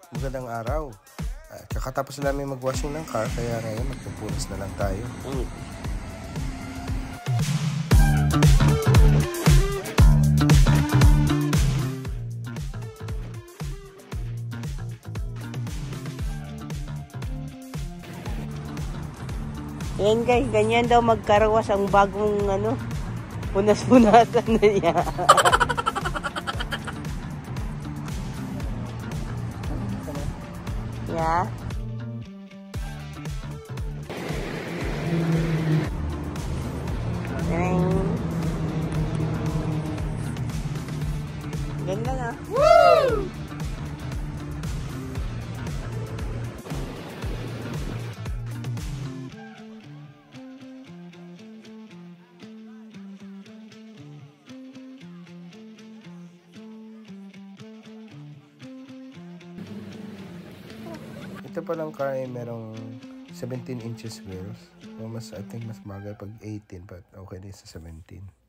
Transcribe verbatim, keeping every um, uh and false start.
Magandang araw. Uh, kakatapos namin mag-washing ng car, kaya ngayon magpupunas na lang tayo. Mm. Yan guys, ganyan daw magkarawas ang bagong ano, punas-punasan na niya. Yeah. Ganda na. Woo! Ito palang car ay merong seventeen inches wheels. So mas, I think mas bagay pag eighteen, but okay din sa seventeen.